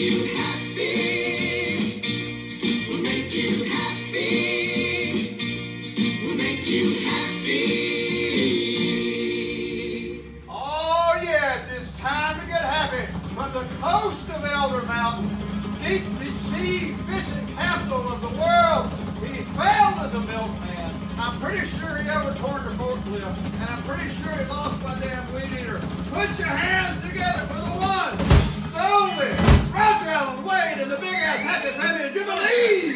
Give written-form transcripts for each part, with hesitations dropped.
you happy. We'll make you happy. We'll make you happy. Oh yes, it's time to get happy. From the coast of Elder Mountain, deep sea fishing capital of the world, he failed as a milkman. I'm pretty sure he overturned a forklift, and I'm pretty sure he lost my damn weed eater. Put your hands together for the one, the only, Roger Allen Wade and the big ass happy family of Jubilee!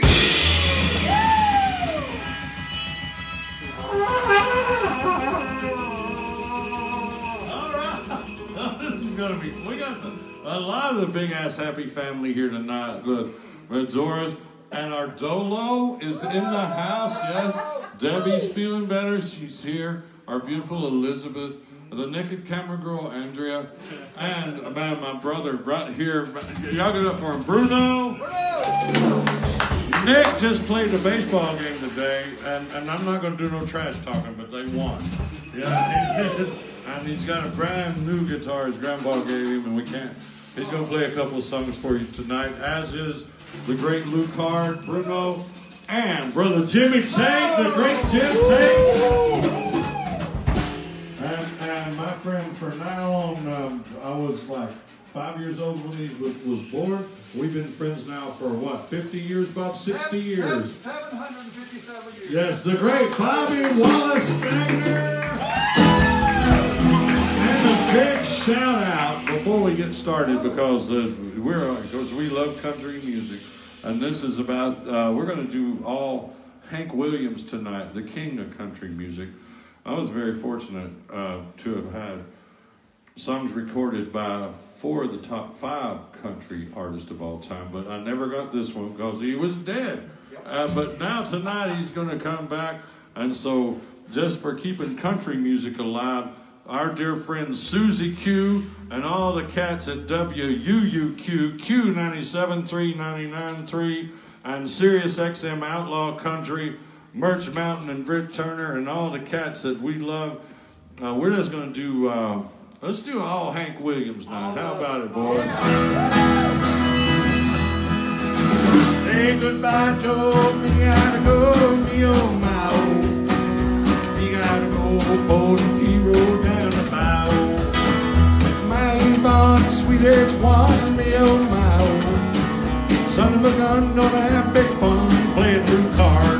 All right, this is gonna be. We got a lot of the big ass happy family here tonight. But Doris and our Dolo is in the house. Yes. Debbie's feeling better. She's here. Our beautiful Elizabeth. The naked camera girl, Andrea. And about my brother right here. Y'all get up for him. Bruno. Nick just played the baseball game today. And I'm not going to do no trash talking, but they won. Yeah, he did. And he's got a brand new guitar his grandpa gave him, and we can't. He's going to play a couple of songs for you tonight, as is the great Luke Hard, Bruno, and brother Jimmy Tate, the great Jim Tate. And my friend, from now on, I was like 5 years old when he was born. We've been friends now for what, 50 years, Bob? 60 years. 757 years. Yes, the great Bobby Wallace Stagner. And a big shout out before we get started, because we love country music. And this is about, we're going to do all Hank Williams tonight, the king of country music. I was very fortunate to have had songs recorded by 4 of the top 5 country artists of all time, but I never got this one because he was dead. But now tonight he's going to come back, and so just for keeping country music alive, our dear friend Susie Q and all the cats at WUUQ, Q97.3, 99.3, and Sirius XM Outlaw Country, Merch Mountain and Britt Turner, and all the cats that we love. We're just going to do, let's do all Hank Williams night. How about it, boys? Say goodbye, Joe. Me gotta go, me on my own. Me gotta go for the road down the bow. My born sweetest one, me on my own. Son of a gun, gonna have big fun playing through cards.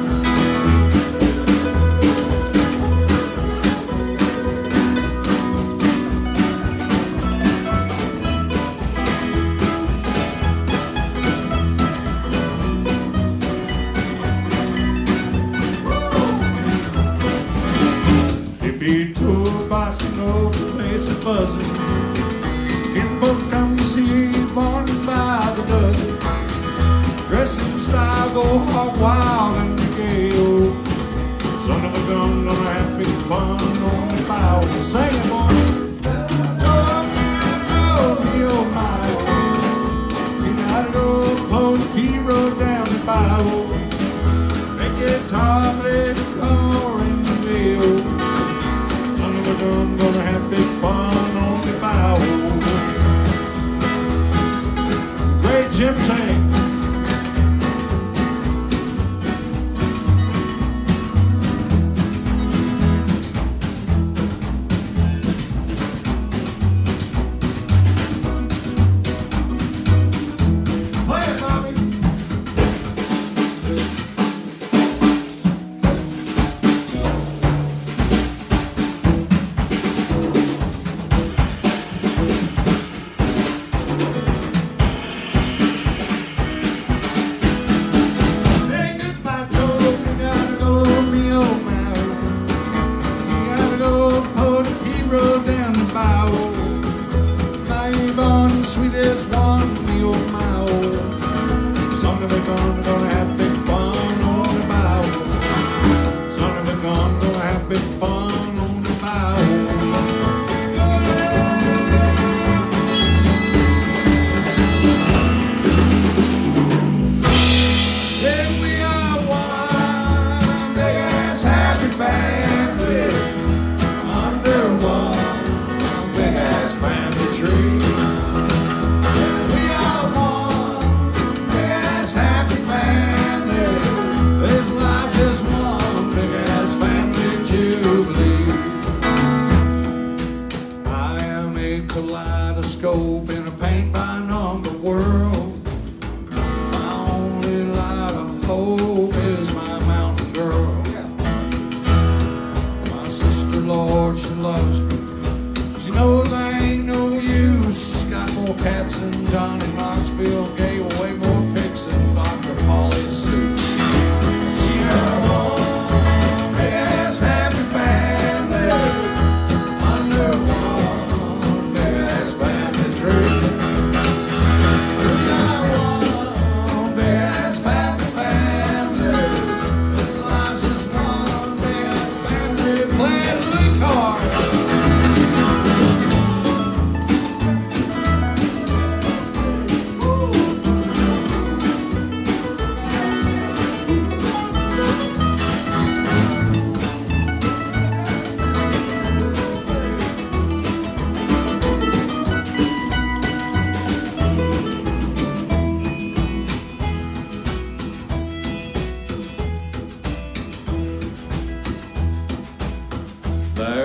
Buzzing. People come to see one by the dozen. Dressing style, go hog wild in the gale. Son of a gun, gonna have big fun on the bow. Sing it, boy. Oh, my. You gotta go pull the P-road down the bow. Make it top, let it go in the middle. Son of a gun, gonna have big fun. Great Jim Tate.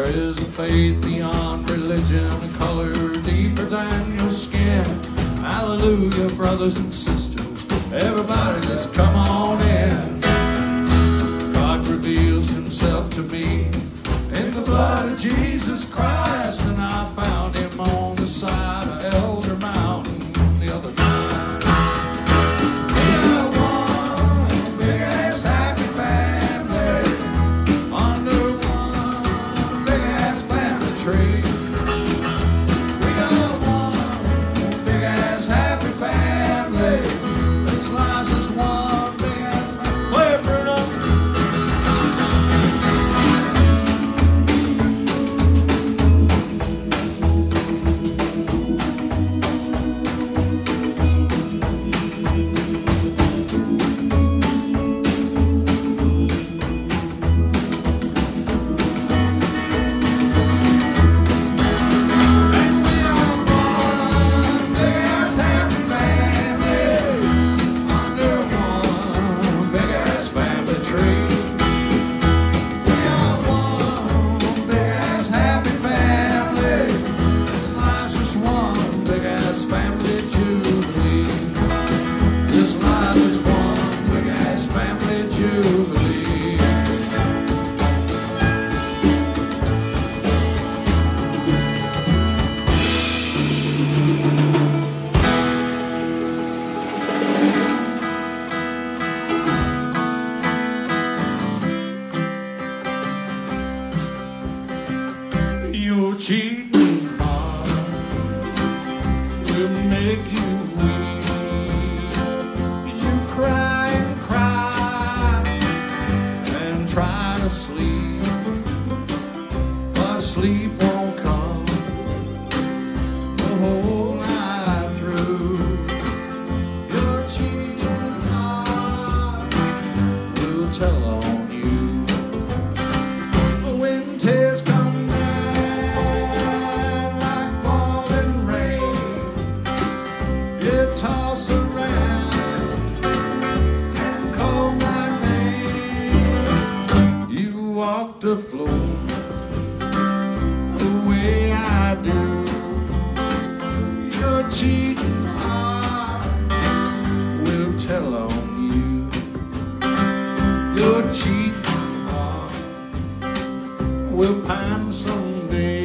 is a faith beyond religion, a color deeper than your skin. Hallelujah, brothers and sisters, everybody just come on in. God reveals himself to me in the blood of Jesus Christ, and I found him on the side of Elder Mountain the other night. We are one big-ass happy family under one big-ass family tree. We are one big-ass happy family. This life's just one big-ass family. Play it, Bruno. Your cheating heart will make you weep. You cry and cry and try to sleep, but sleep won't come the whole night through. Your cheating heart will tell on you when tears come. Toss around and call my name. You walk the floor the way I do. Your cheating heart will tell on you. Your cheating heart will pine someday.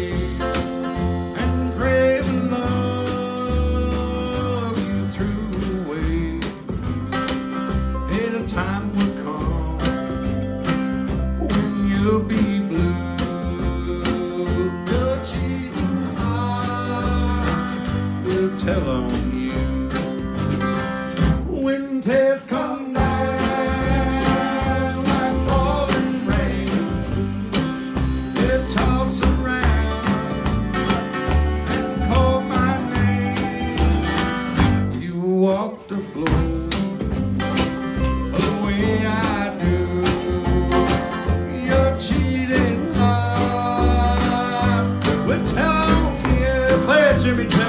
Time will come when you'll be blue. Your cheating heart will tell on you when tears come down like falling rain. It toss around and call my name. You walk the floor I do. Your cheating heart will tell you. Play it, Jimmy Tate.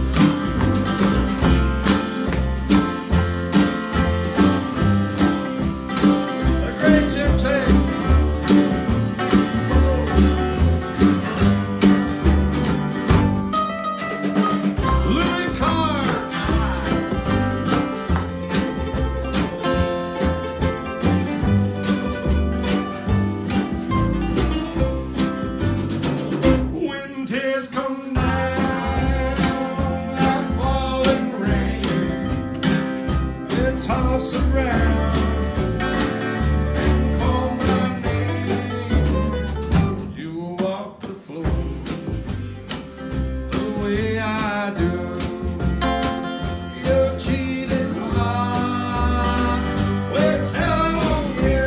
The great Jim Tate. Louis Carr. Tears come down like falling rain. It toss around and call my name. You walk the floor the way I do. Your cheating heart will tell on you.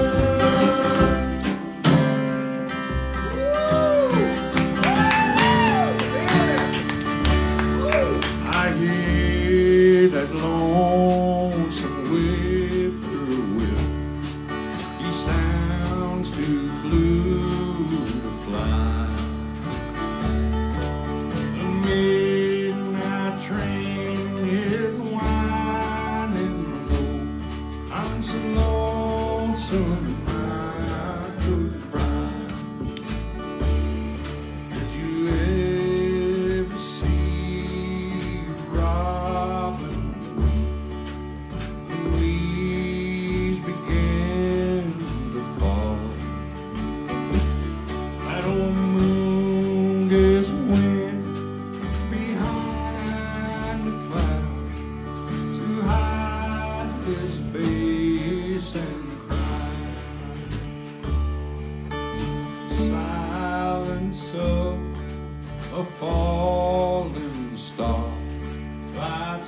I hear that lonesome whippoorwill. He sounds too blue to fly. The midnight train is winding low. I'm so lonesome I could cry.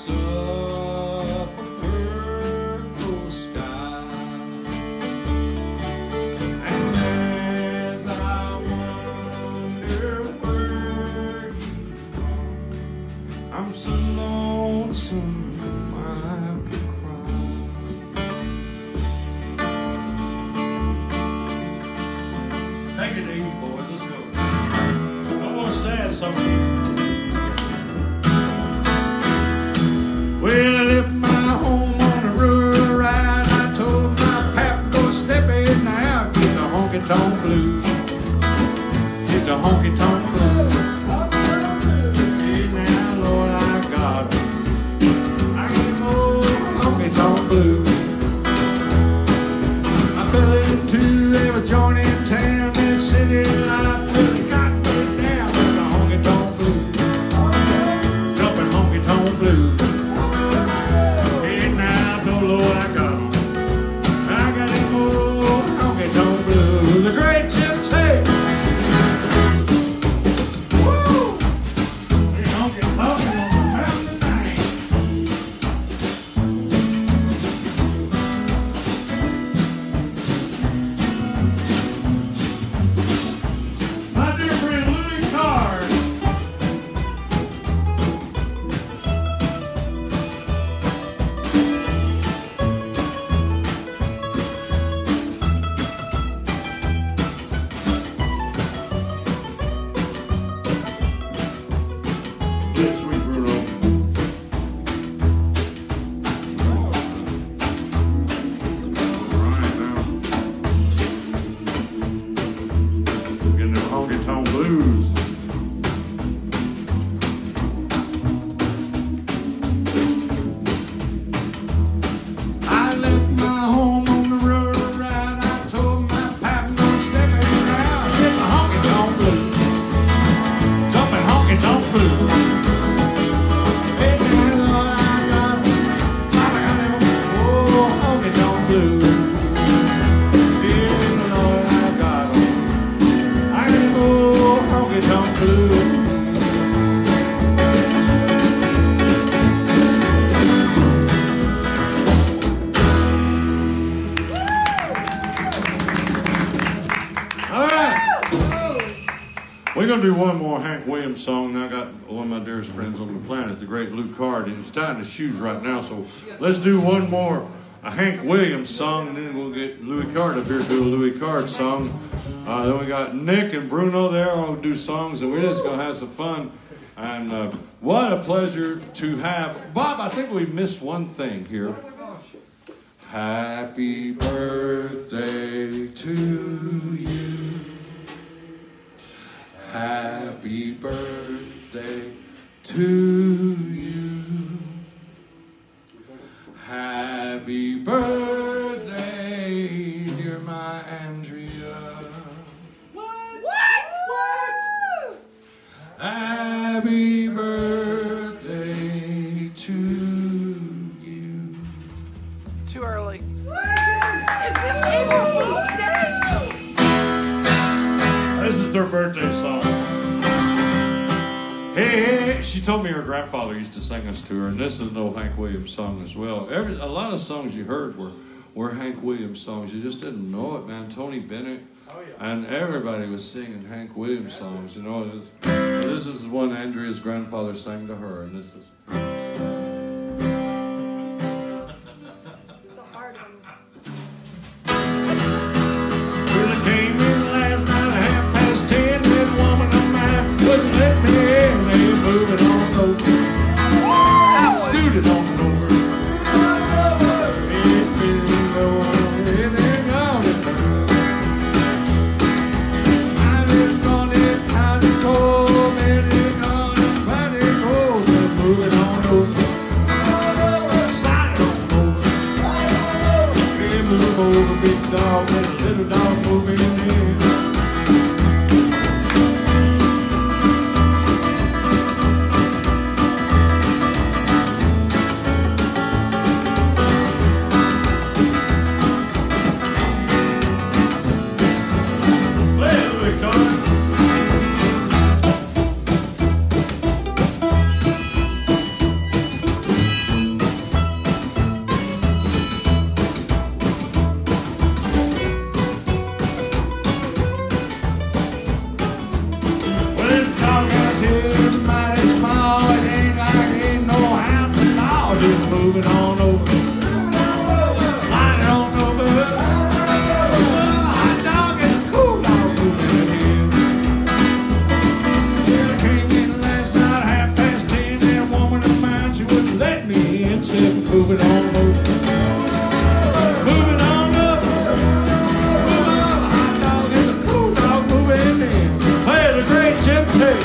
lights up a purple sky. And as I wonder where you are, I'm so lonesome I could cry. Take it easy, boys. Let's go. No more sad songs. Well, I left my home on a rural ride. I told my pap, go step in now, get the honky-tonk blues. Get the honky-tonk blues. Hey, now, Lord, I got I get more honky-tonk blues. I fell into every joint in town, that city life really got me down with the honky-tonk blues. Jumping honky-tonk blues. Lord, I got 'em. I got them old honky-tonk blues. The great Jim Tate. Woo! We honky-tonk on the mountain tonight. My dear friend Louis Card. Sweet Bruno. All right, now. Getting them honky-tonk blues. I left my home on the rural ride. I told my pap, no stepping out. Get the honky-tonk blues. Jumping honky-tonk blues. We're going to do one more Hank Williams song. Now I got one of my dearest friends on the planet, the great Lou Card. He's tying his shoes right now, so let's do one more Hank Williams song, and then we'll get Louis Card up here to do a Louis Card song. Then we got Nick and Bruno there all do songs, and we're just going to have some fun. And what a pleasure to have. Bob, I think we missed one thing here. Happy birthday to you. Happy birthday to you. Happy birthday, dear my Andrea. What? Happy birthday to you. Too early. Is this April Fool's Day? This is their birthday song. Hey, she told me her grandfather used to sing us to her, and this is an old Hank Williams song as well. A lot of songs you heard were Hank Williams songs. You just didn't know it, man. Tony Bennett, and everybody was singing Hank Williams songs. You know, this is one Andrea's grandfather sang to her, and this is. It's a hard one. Well, I came in last night at 10:30. That woman of mine wouldn't let me in. They moving on over. Scooted on over. Anything on it. I lived on it, I was cold, anything on it, mighty cold. Moving on over. Slide on over. Yeah, move over, big dog, and a little dog moving in. just moving on over. Sliding on over. Hot dog and a cool dog moving in. Yeah, I came in last night 10:30. That woman of mine, she wouldn't let me in. Said moving on over. Moving on over. Hot dog and a cool dog moving in. Play the great Tate.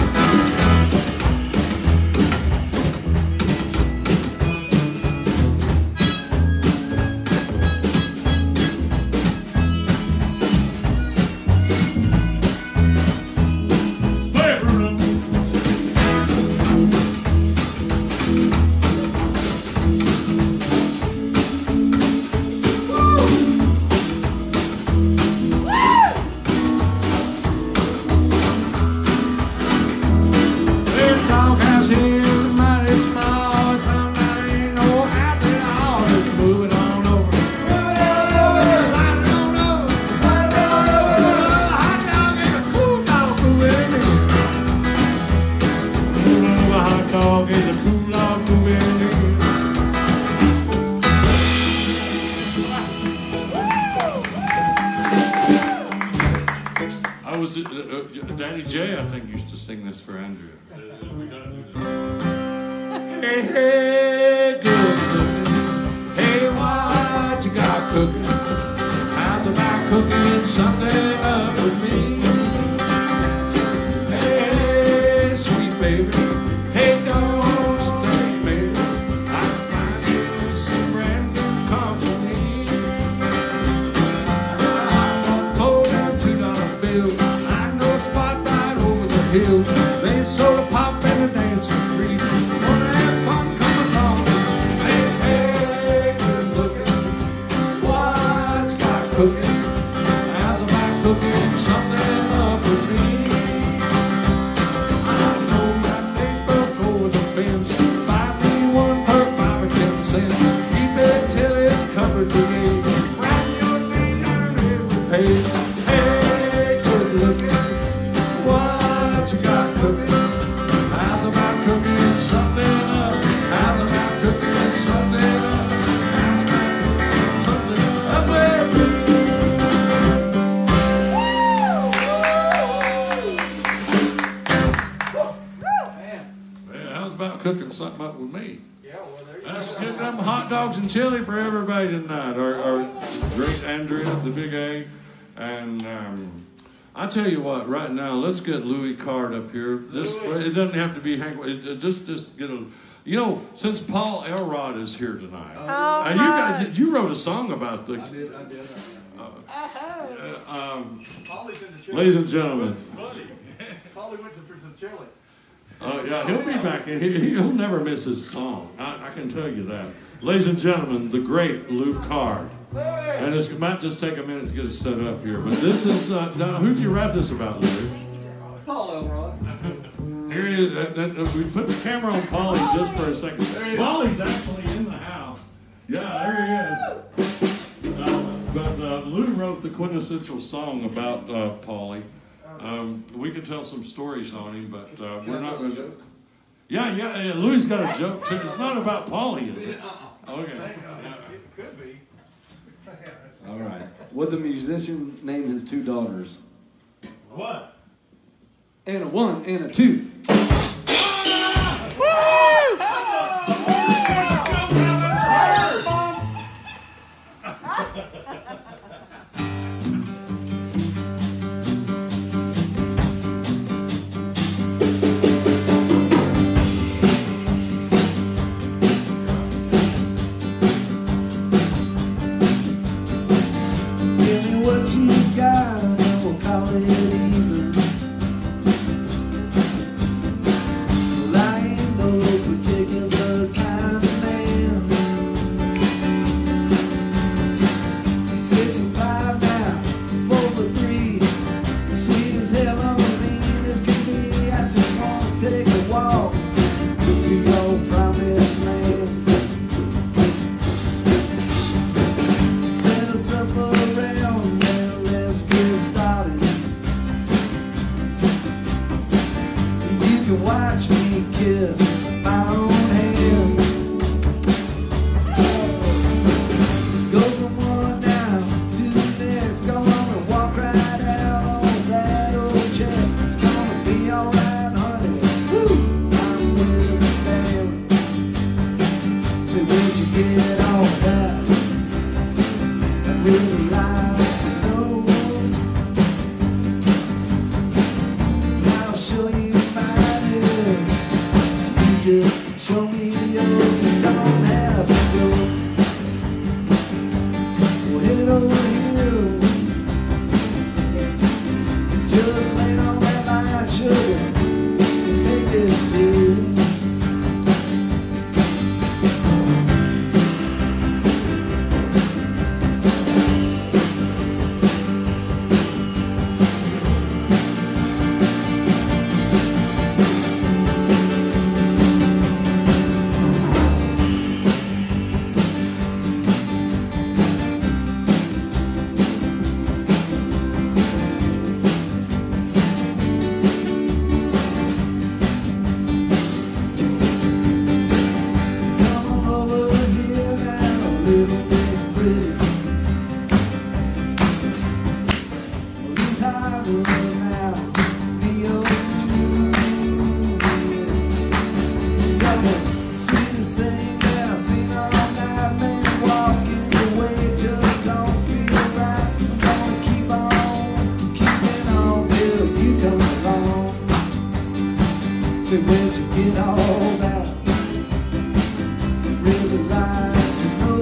Daddy J, I think, used to sing this for Andrea. Hey, hey, good looking. Hey, what you got cooking? How's about cooking something up with me? Hey, sweet baby. Hey, don't you think, baby, I can find you some brand new company? Pull down $2 bill. Spot right over the hill. They soda pop and the dancing free. Wanna have fun, come along. Hey, hey, good looking. What you got cooking? How's about cooking something up with me? I know that neighbor over the fence. Buy me one for 5 or 10 cents. Keep it till it's covered today. Write your name down every page. Hey, good looking. What you got cooking? How's about cooking something up? How's about cooking something up? How's about cooking something up with me? Man. Yeah, how's about cooking something up with me? Yeah, well, there you Let's go. cook up hot dogs and chili for everybody tonight. Our great Andrea, the Big A, and I tell you what, right now, let's get Louis Card up here. It doesn't have to be Hank. Just get a. You know, since Paul Elrod is here tonight, you wrote a song about the. I did. Ladies and gentlemen. Polly went for some chili. Yeah, he'll be back. He'll never miss his song. I can tell you that. Ladies and gentlemen, the great Lou Card. And it might just take a minute to get it set up here, but this is, who'd you write this about, Lou? Paul Elrod. Here he is. We put the camera on Paulie just for a second. Paulie's actually in the house. Yeah, there he is. But Lou wrote the quintessential song about Paulie. We could tell some stories on him, but we're not going to. Yeah, Louis got a joke too. It's not about Paulie, is it? Okay. It could be. All right. Would the musician name his 2 daughters? What? And a 1 and a 2. Give me what you got and we'll call it even. Well, I ain't no particular kind of man. 6 and 5 now, 4 for 3. Sweet as hell on me as can be. I just wanna take a walk. We go promised land. Set us up around, well, let's get started. get all that? I'd really like to know. I'll show you mine. You just show me yours. You don't have to go. We'll head over here. Just lean on that line, sugar. Make it deal. Say, where'd you get all that? Really like to know.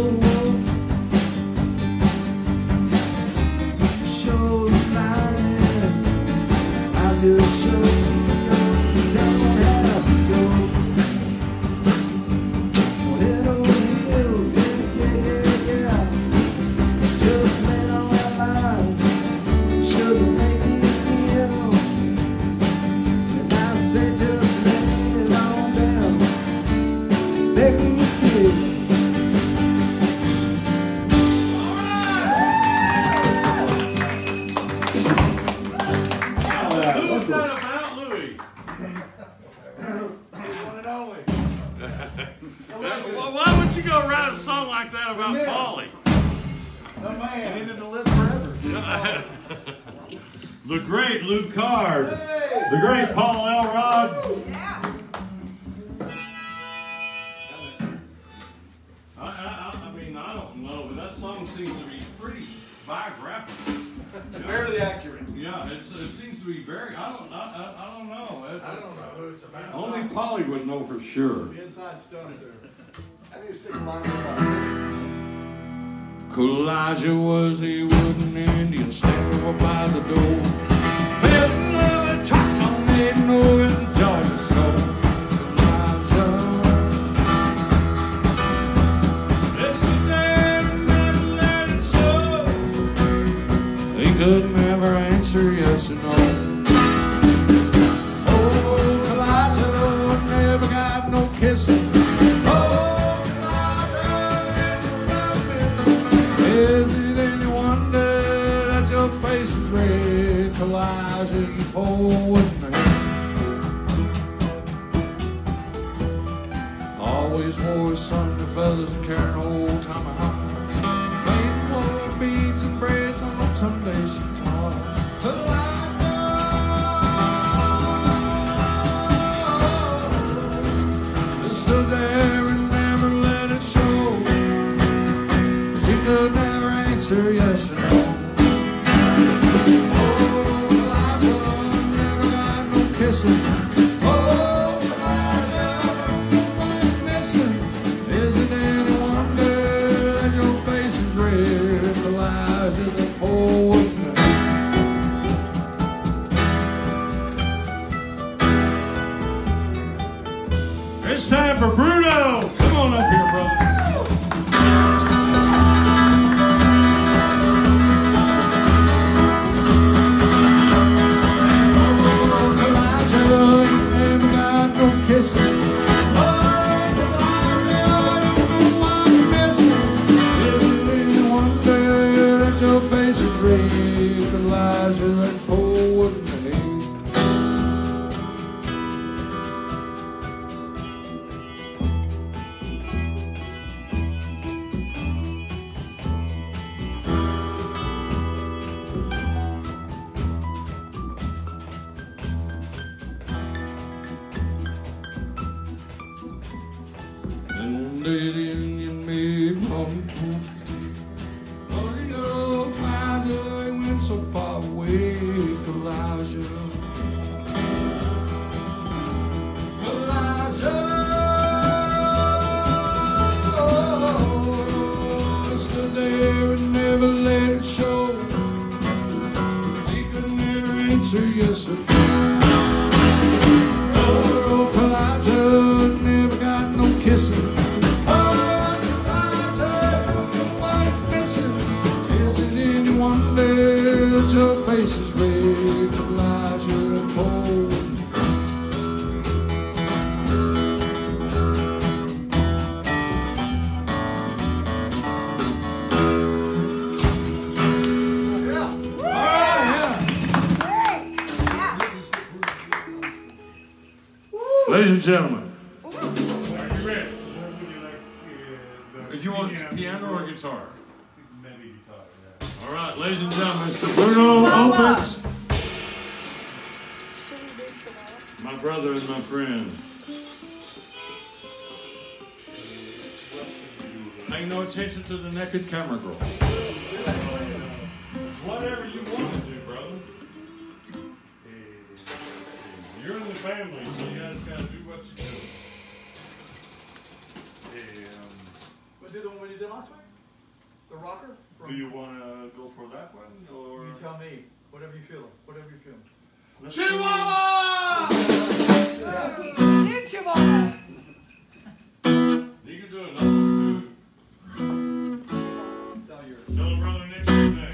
Show the line. I'll just show you yours. We don't have to go. We'll head over the hills, yeah. Just lay on that line. Sugar, make me feel. And I say just Why would you go write a song like that about Polly? The man. He needed to live forever. The great Luke Card. Hey. The great Paul Elrod. Yeah. I mean, I don't know, but that song seems to be pretty biographical. Fairly accurate. Yeah, it seems to be very. I don't know. I don't know who it's about. Only Polly would know for sure. The inside stuff there. I need to stick a line with Elijah was a wooden Indian standing over by the door. Fell in love with Choctaw maiden over in Georgia soul. Elijah, let's get there and never let it show. He could never answer yes or no. Oh, Elijah never got no kissing. Is it any wonder that your face is red, Elijah, you poor wooden man? Always wore his Sunday feathers and carrying old tomahawk. Made more beads and braids on Sunday she taught. Elijah, just stood there and never let it show. She could never answer yes or no. Oh, Elijah never got no kissing. Oh, Elijah never missing. Is it any wonder that your face is red, Elijah, the poor wooden man? It's time for Bruno. Come on up here, brother. big home. Oh, you know, finder, it went so far away, Elijah. Stood there and never let it show. He could never answer yes or no. Oh, Elijah never got no kissing. Oh, Elijah, what is missing? Is it any wonder that your face is red, Elijah cold? Ladies and gentlemen, Are you ready? if you want piano or guitar. Maybe guitar, yeah. All right, ladies and gentlemen, Mr. Bruno Opitz, my brother and my friend. Pay no attention to the naked camera girl. It's whatever you want to do, brother. You're in the family, so you guys got to do what you do. What did the one you did last week? The rocker? Do you want to go for that one, or You tell me. Whatever you feel. Whatever you feel. let's Chihuahua! You Chihuahua. You can do another one It's all yours. too. Tell the brother next to your name.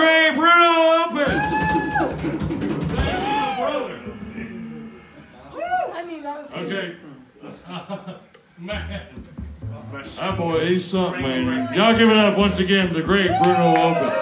great Bruno Opitz. I mean, that was Okay. Man. That boy, he's something, man. Y'all give it up once again to the great Bruno Opitz.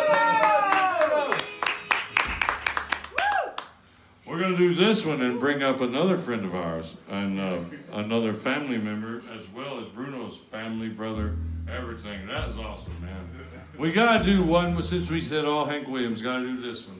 We're going to do this one and bring up another friend of ours and another family member as well as Bruno's family, brother, everything. That is awesome, man. We got to do one, since we said all Hank Williams, got to do this one.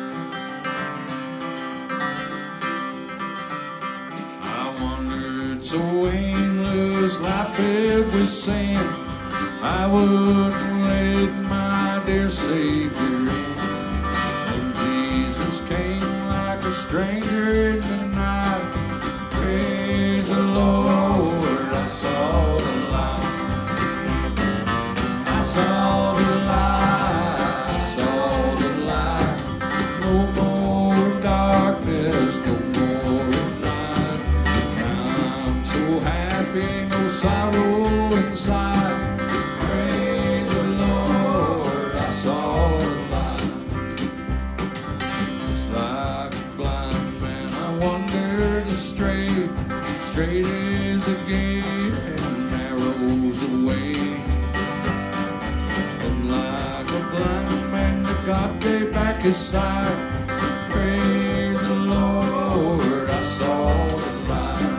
I wandered so aimless, life filled with sin. I wouldn't let my dear Savior in. And Jesus came like a stranger in the night. Praise the Lord, I saw the light. I saw the light, I saw the light. No more darkness, no more night. I'm so happy, no sorrow inside. Praise the Lord, I saw the light. Just like a blind man, I wandered astray. Straight is the gate and narrow's the way. And like a blind man, the God gave back his sight. Praise the Lord, I saw the light.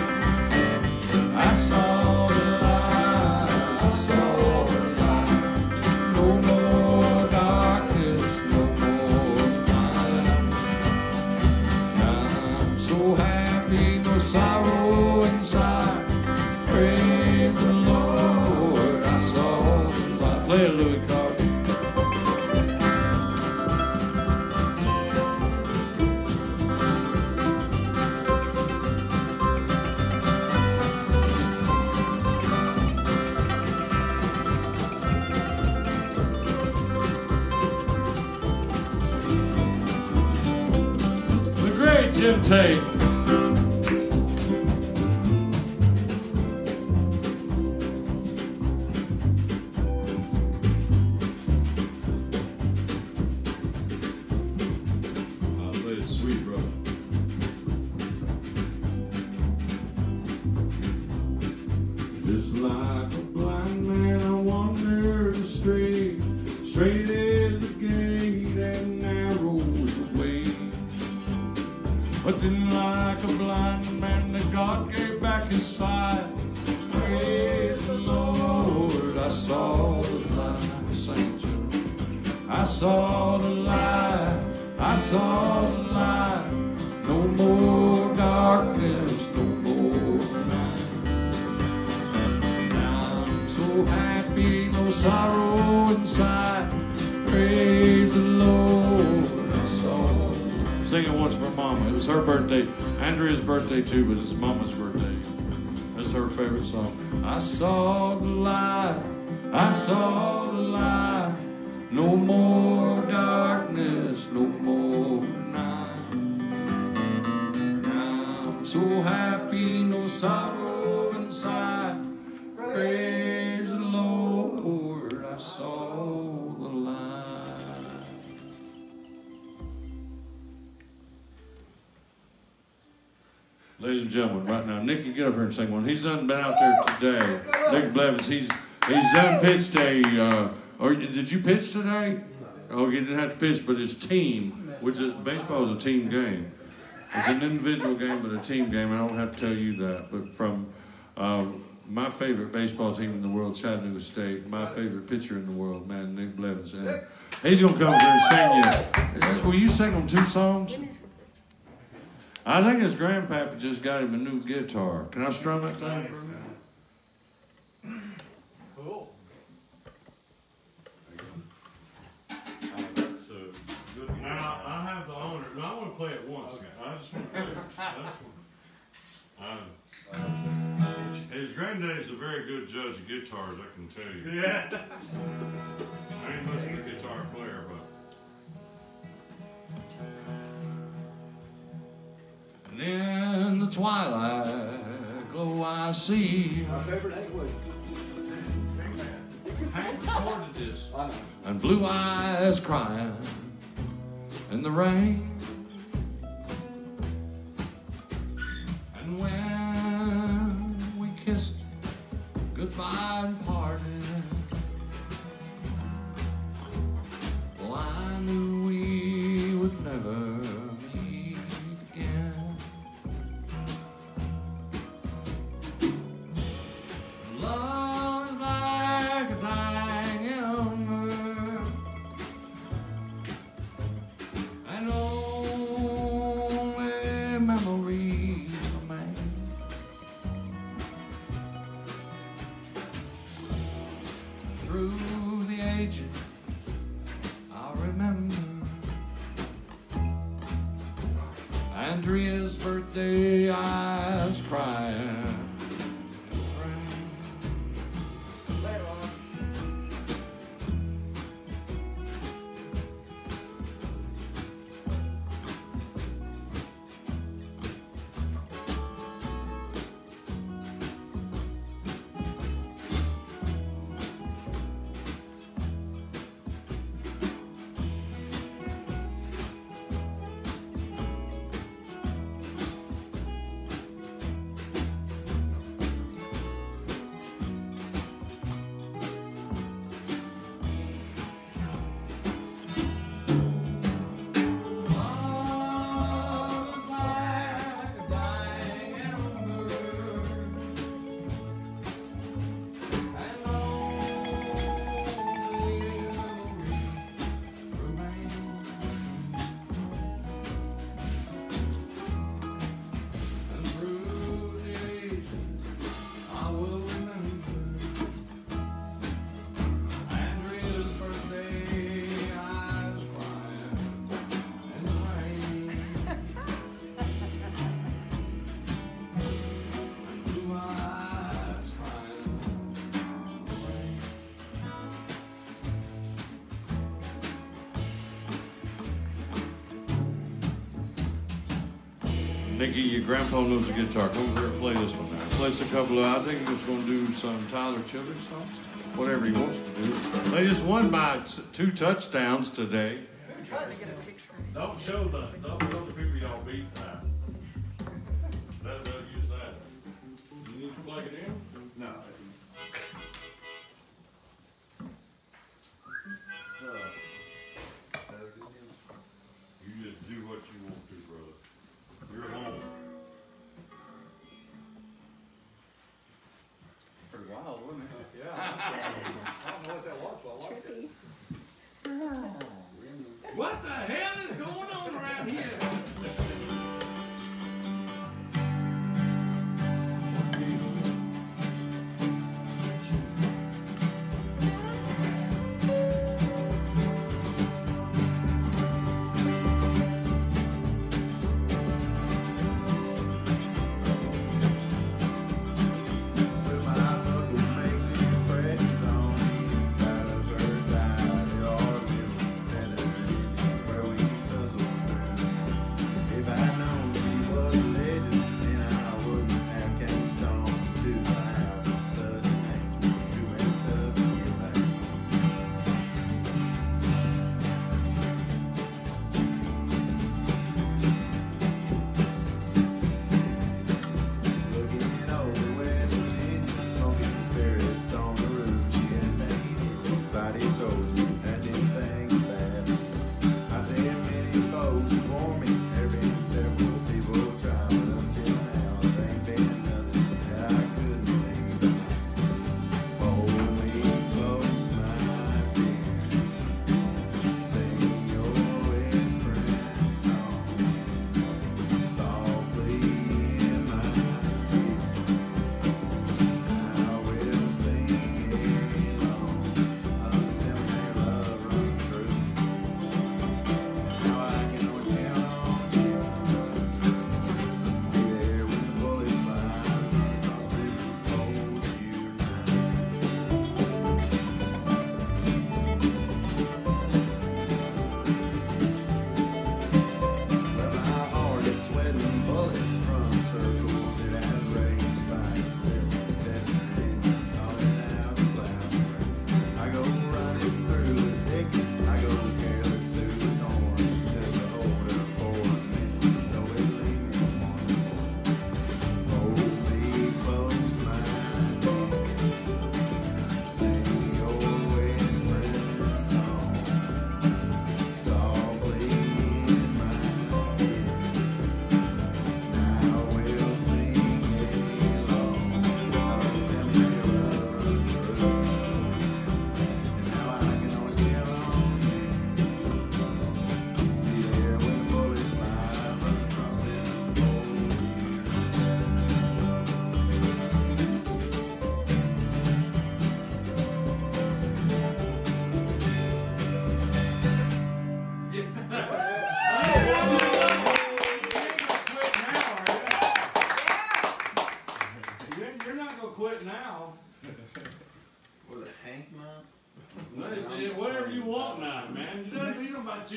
I saw the light, I saw the light. No more darkness, no more night. I'm so happy, no sorrow inside. Praise the Lord, I saw the light. Play it, Louis Carter. The great Jim Tate. I'll play it sweet, brother. Just like a blind man, I wandered astray. Straight is the gate and narrow's the way. But then like a blind man, that God gave back his sight. Praise the Lord, I saw the light. Sing it, Jim. I saw the light, I saw the light. No more darkness, no more night. Now I'm so happy, no sorrow inside. Praise the Lord, I saw. Sing it once for Mama. It was her birthday. Andrea's birthday too, but it's Mama's birthday. That's her favorite song. I saw the light, I saw the light. No more darkness, no more night. I'm so happy, no sorrow inside. Praise the Lord, I saw the light. Ladies and gentlemen, right now, Nicky, get up here and sing one. He's done been out there today. Nick Blevins, he's done pitch day. Or did you pitch today? Oh, you didn't have to pitch, but his team, which is, baseball is a team game. It's an individual game, but a team game. I don't have to tell you that. But from my favorite baseball team in the world, Chattanooga State, my favorite pitcher in the world, man, Nick Blevins. And he's going to come here and sing you. Will you sing them 2 songs? I think his grandpapa just got him a new guitar. Can I strum that thing for a minute? Cool. That's good. Now, I have the honor. I want to play it once. Okay. I just want to play it. His granddaddy's a very good judge of guitars, I can tell you. Yeah. I ain't much of a guitar player, but. And in the twilight glow I see. My favorite Hank Williams. Hank recorded this. I and blue eyes crying in the rain. And when we kissed goodbye and parted, well, I knew we would never meet again. Love is like a dying ember, and only memories remain. Through the ages, I'll remember Andrea's birthday eyes crying. Nikki, your grandpa knows the guitar. Come over here and play this one now. Play us a couple of, I think he's just going to do some Tyler Childers songs. Whatever he wants to do. They just won by 2 touchdowns today. Don't show the people y'all beat now. They'll use that. You need to plug it in? No. You just do what you want to, brother. You're home. Pretty wild, wasn't it? Yeah. I don't know what that was, but I liked it. What the hell is going on around here? Where we tussle through.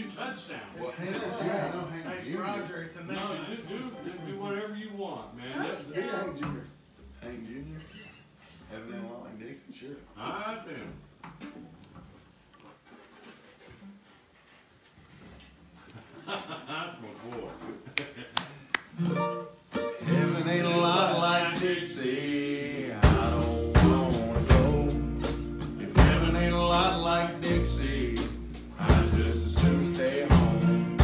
touchdowns. Hey, Roger, it's a name. No, do whatever you want, man. That's Yeah, Hank Jr. Hank Jr. Having that long like Dixie, sure. I do. That's my boy. Heaven ain't a lot like Dixie. I don't wanna go. If heaven ain't a lot like Dixie, I just as soon stay home.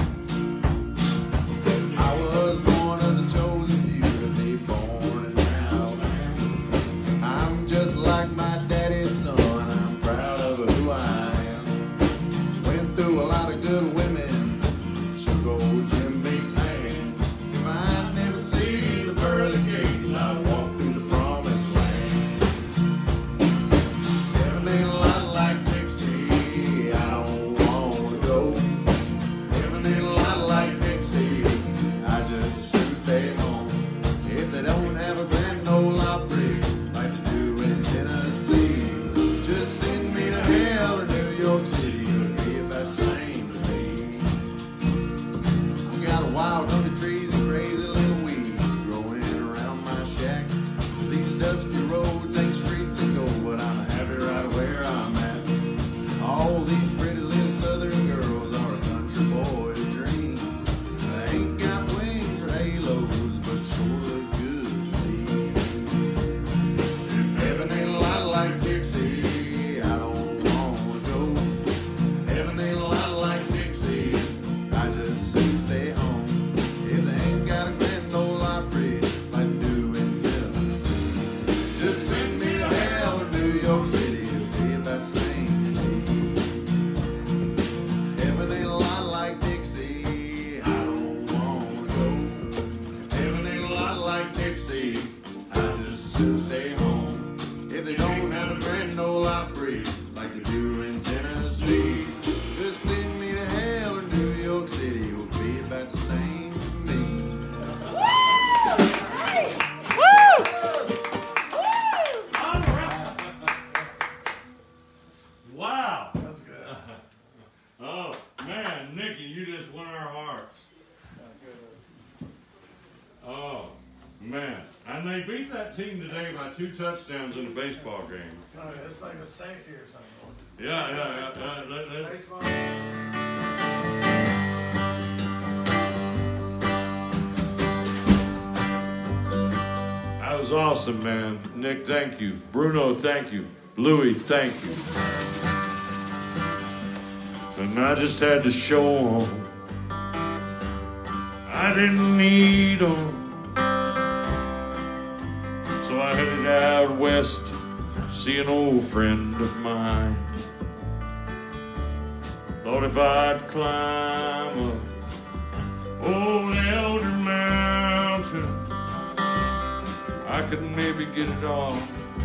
I was born of the chosen few to be born in Alabama. I'm just like my daddy's son. I'm proud of who I am. Went through a lot of good women. Shook old Jim Bates' hand. If I never see the pearly gates, I walk through the promised land. Heaven ain't a lot like Dixie. I don't wanna go. Heaven ain't a lot like Dixie. I just as soon stay home. If they don't have a Grand Ole Opry like they do in Tennessee, just send me to hell or New York City. It would be about the same to me. I got a wild hundred trees and crazy little weeds growing around my shack. These dusty roads ain't streets of gold, but I'm happy right where I'm at. All these pretty little southern girls are a country boy's dream. They ain't got wings or halos, but sure look good to me. If heaven ain't a lot like Dixie, I don't wanna go. Heaven ain't a lot like Dixie, I just as soon stay home. If they ain't got a Grand Ole Opry like they do in Tennessee, just send me to hell or New York City. It'll be about the same to me. Heaven ain't a lot like Dixie, I don't wanna go. If heaven ain't a lot like Dixie, I just as soon stay home. If they don't have a Grand Ole Opry like they do in Tennessee, just send me to hell or New York City. It will be about the same to me. All right. Wow. That's good. Oh, man, Nikki, you just won our hearts. Oh, man. And they beat that team today by 2 touchdowns in a baseball game. Oh, yeah, it's like a safety or something. Yeah. Baseball. That was awesome, man. Nick, thank you. Bruno, thank you. Louis, thank you. And I just had to show them I didn't need them. So I headed out west, see an old friend of mine. Thought if I'd climb up old Elder Mountain, I could maybe get it off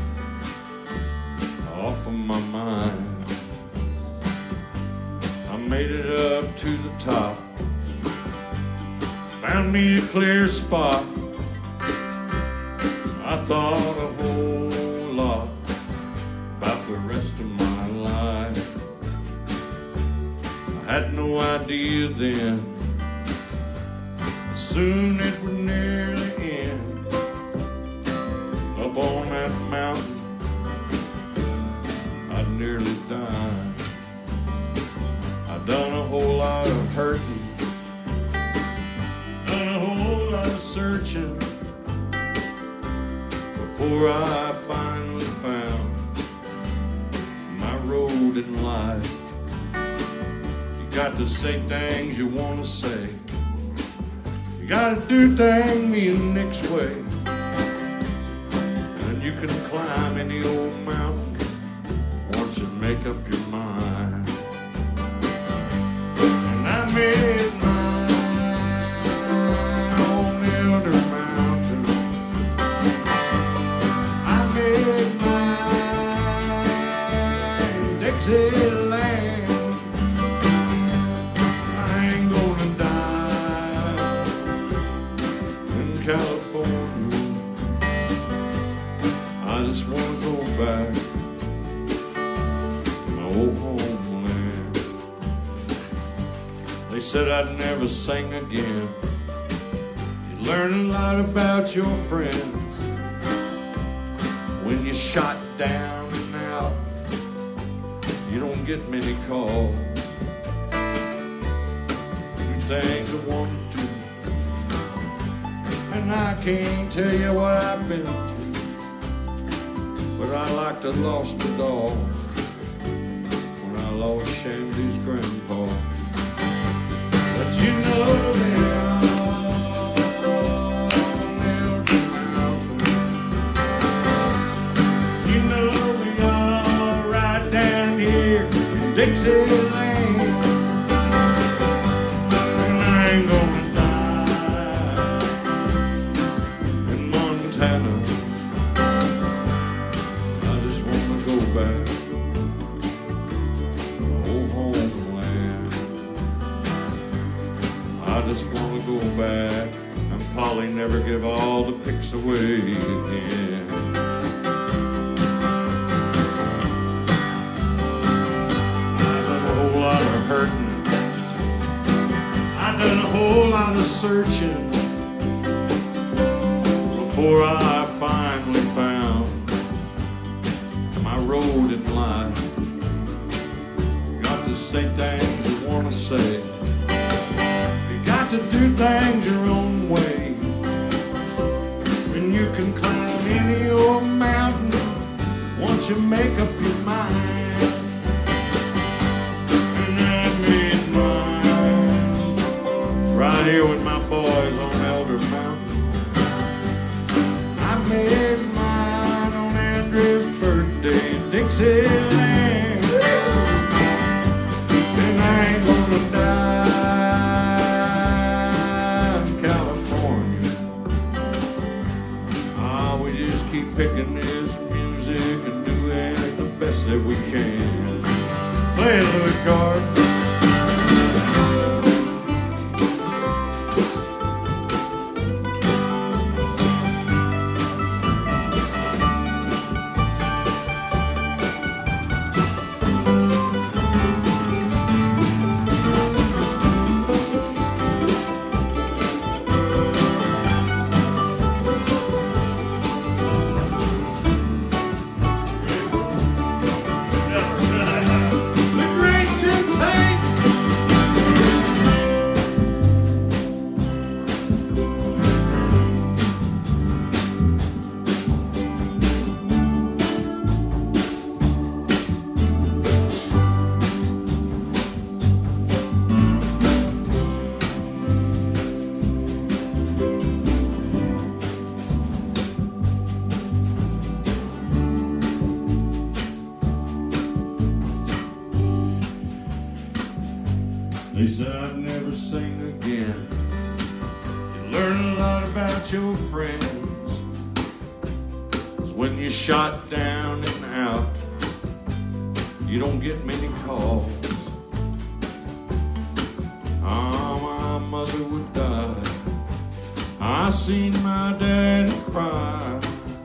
of my mind. I made it up to the top, found me a clear spot. I thought a whole lot about the rest of my life. I had no idea then, soon it would nearly end. Up on that mountain, I'd nearly died. I'd done a whole lot of hurting, done a whole lot of searching, before I finally found my road in life. You got to say things you want to say, you got to do things me and Nick's way, and you can climb any old mountain once you make up your mind. And I made mine on Elder Mountain. I made mine Dixieland. I ain't gonna die in California. I just wanna go back to my old homeland. They said I'd never sing again. You learn a lot about your friends when you're shot down and out. You don't get many calls. Do things I want to do, and I can't tell you what I've been through, but I like to lost a dog when I lost Shandy's grandpa. But you know they all Elder Mountain. You know we all right down here in Dixieland, and I ain't gonna die in Montana. I just wanna go back to my old homeland. I just wanna go back and probably never give all the pics away again. I've done a whole lot of hurting. I've done a whole lot of searching before I finally found my road in life. Got to say things you wanna say. Got to do things your own way. And you can climb any old mountain once you make up your mind. And I made mine right here with my boys on Elder Mountain. I made mine on Andrew's birthday in Dixieland. And I ain't gonna die. Keep picking this music and doing the best that we can. Play it, Louis Card. They said I'd never sing again. You learn a lot about your friends, 'cause when you're shot down and out, you don't get many calls. My mother would die. I seen my dad cry.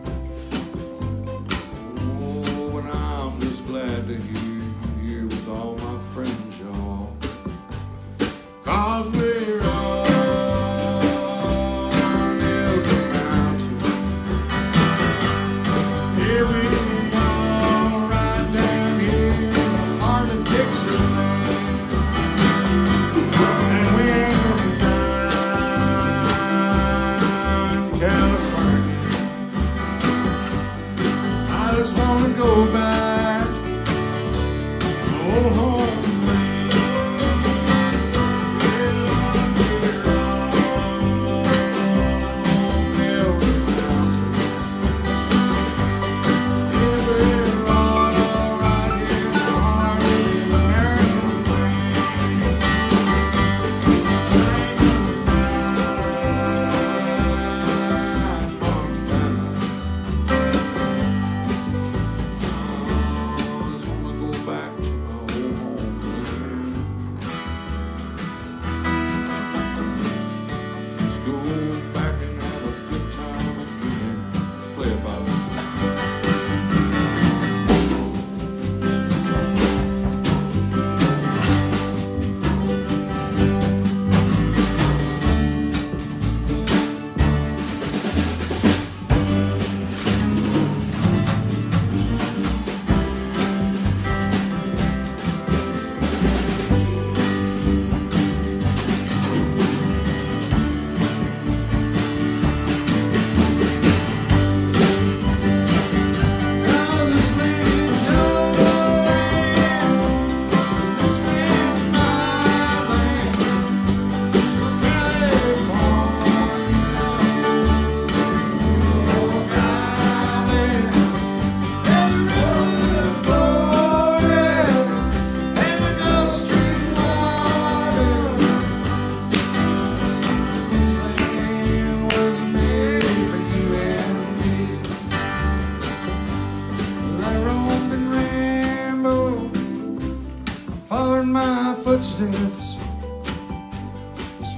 Oh, and I'm just glad to hear you here with all my friends, y'all. 'Cause we're all on Elder Mountain. Here we are, right down here in the heart of Dixieland. And we ain't gonna die in California.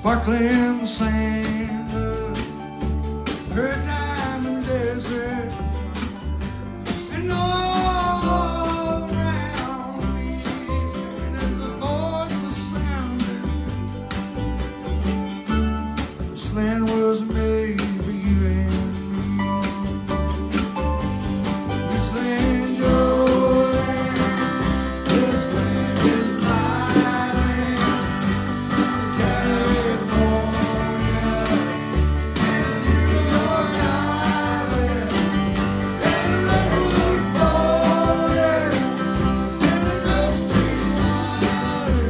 sparkling sand of her diamond desert, and all around me there's a voice of sound. This land was made for you and me. This land, your land. This land is my land. California, and your island, and the redwood forest, and the dusty water.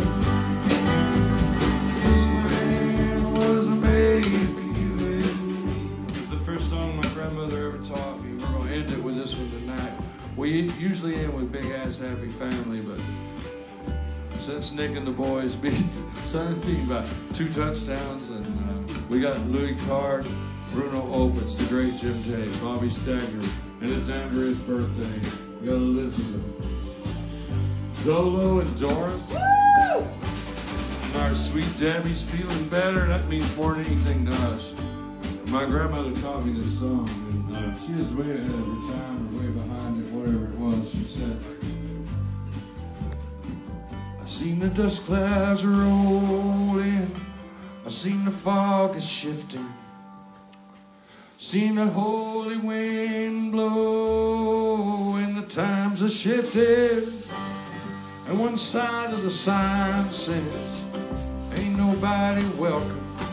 This land was made for you and me. It's the first song my grandmother ever taught me. We're gonna end it with this one tonight. We usually end with Big Ass Happy Family, but since Nick and the boys beat Sun Team by 2 touchdowns, and we got Louis Card, Bruno Opitz, the great Jim Tate, Bobby Stagner, and it's Andrea's birthday. We got Elizabeth, Zolo, and Doris. And our sweet Debbie's feeling better. That means more than anything to us. My grandmother taught me this song, and she was way ahead of her time or way behind it, whatever it was. She said, I seen the dust clouds rolling, I seen the fog is shifting, seen the holy wind blow, and the times are shifted. And one side of the sign says, ain't nobody welcome.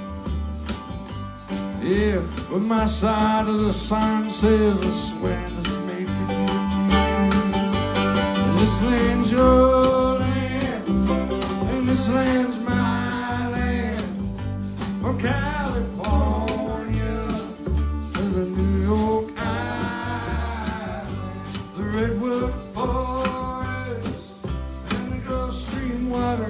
Yeah, but my side of the sign says this land is made for you. And this land's your land, and this land's my land. From California to the New York Island, the redwood forest and the Gulf Stream water.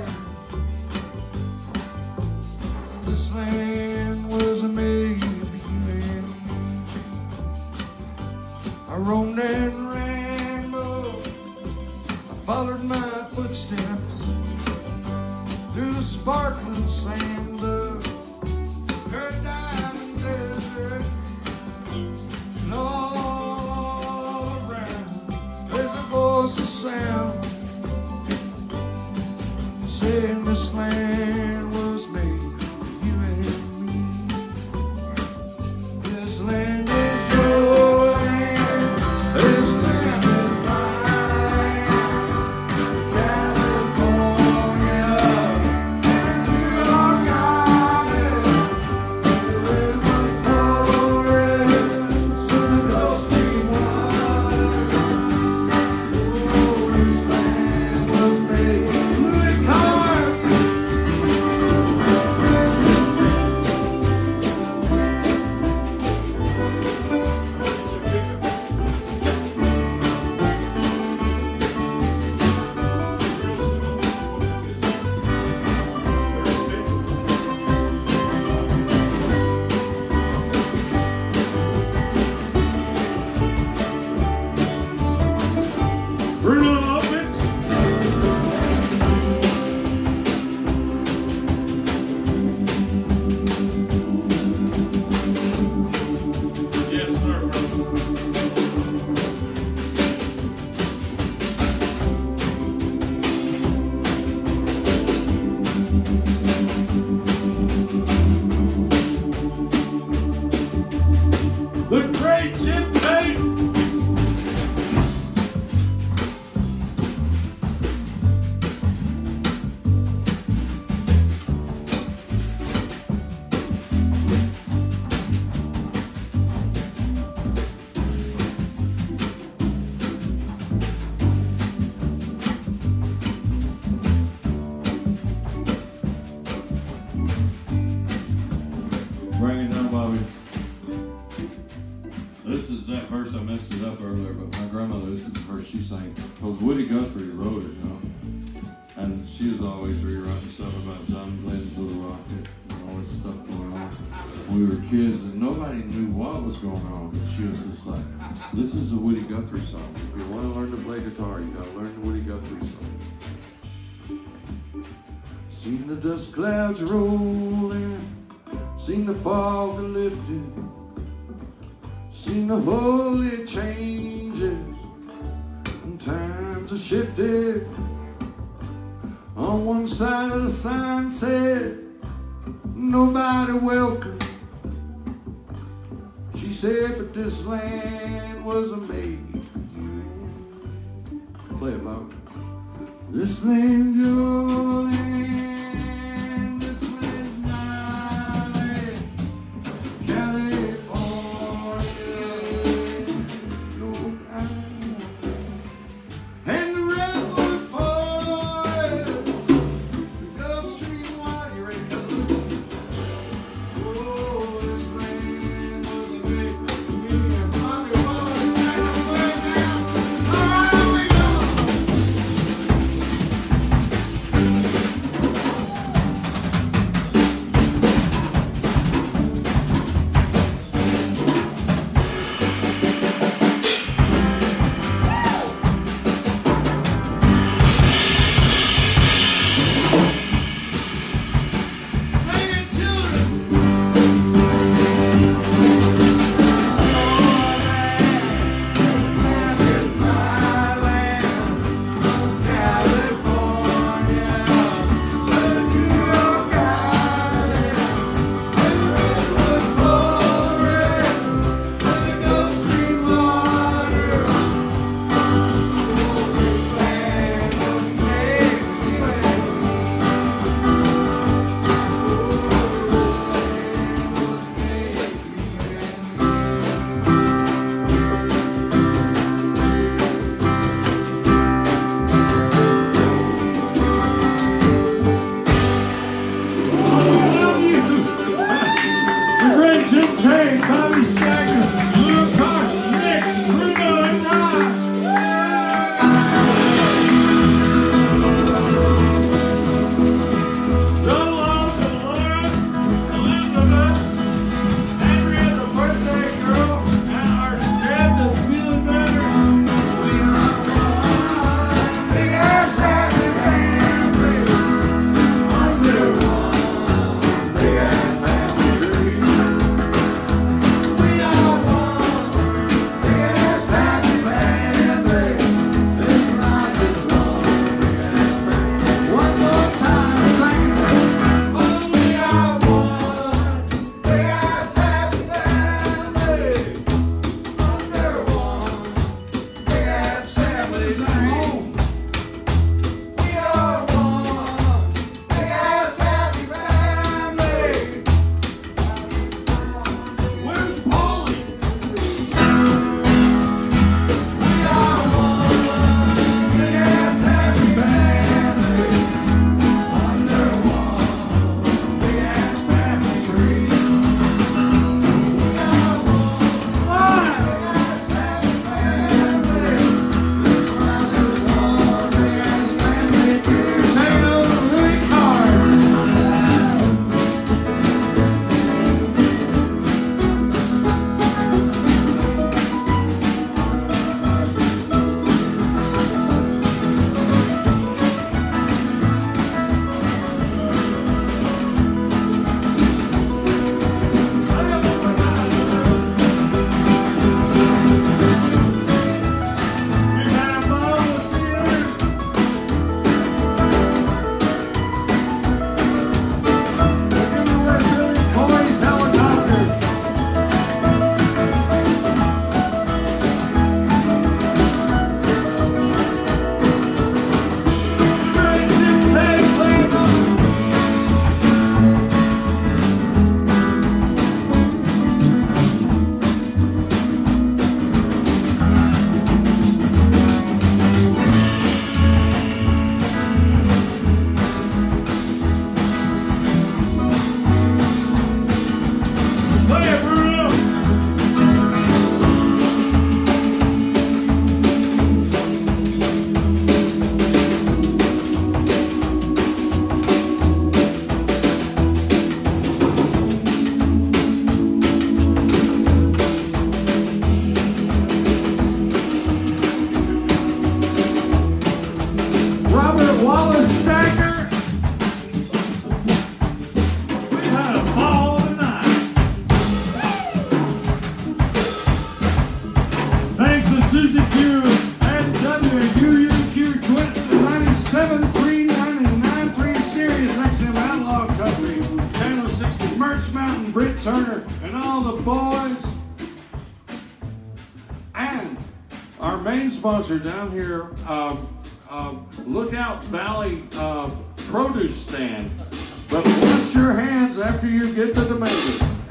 This land was made for you and me. I roamed and rambled, I followed my footsteps through the sparkling sand of her diamond desert, and all around there's a voice of sound saying this land was made. This land is your land. This land is mine. California and New York Island, the redwood forest and the Gulf Stream water. Oh, this land was made. Louis Card. Bruno Opitz. Yes, sir. The great Jim Tate. Bring it down, Bobby. This is that verse, I messed it up earlier, but my grandmother, this is the verse she sang. Because Woody Guthrie wrote it, you know. And she was always rewriting stuff about John Glenn's Little Rocket and all this stuff going on when we were kids, and nobody knew what was going on. But she was just like, this is a Woody Guthrie song. If you want to learn to play guitar, you gotta learn the Woody Guthrie song. Seen the dust clouds rolling, seen the fog lifted, seen the holy changes, and times have shifted. On one side of the sign said, nobody welcome. She said, but this land wasn't made for you. Play it loud. This land's your land, this land's my land, California, Long Island, and the redwood forest, the Gulf Stream water. You ready to go? Oh, this land was a big me and Bobby Wallace back on the way down. All right, we go. Sing it, children. Tate, Bobby Stagner, Nick, Bruno, and Ross. So long to Lawrence, Elizabeth, Andrea, the birthday girl, and our Deb that's feeling better. We are one big ass happy family. Under one big ass happy tree. Britt Turner, and all the boys. And our main sponsor down here, Lookout Valley Produce Stand. But wash your hands after you get to the maker.